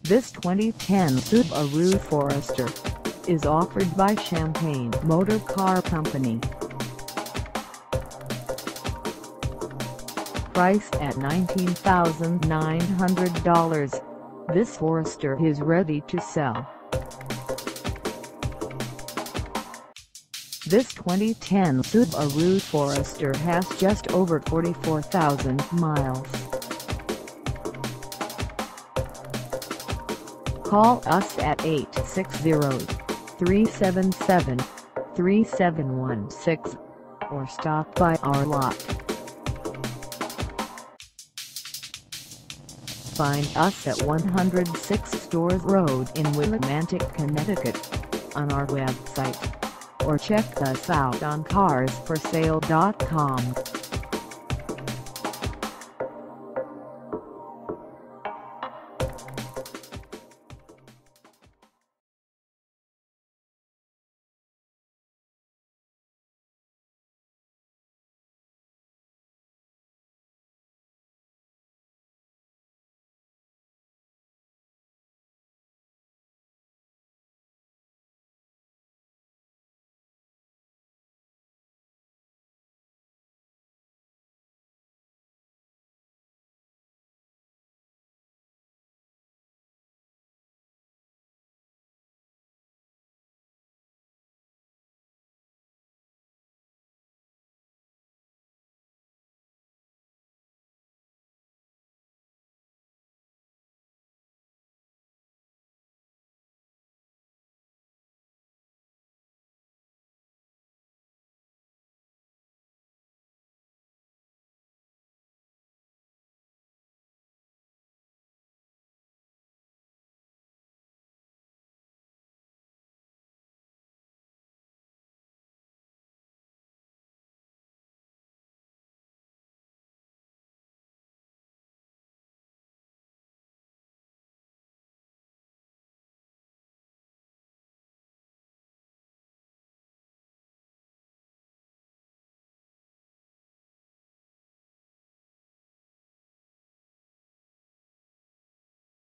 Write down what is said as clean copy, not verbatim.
This 2010 Subaru Forester is offered by Champaign Motor Car Company. Priced at $19,900, this Forester is ready to sell. This 2010 Subaru Forester has just over 44,000 miles. Call us at 860-377-3716 or stop by our lot. Find us at 106 Storrs Road in Willimantic, Connecticut, on our website, or check us out on carsforsale.com.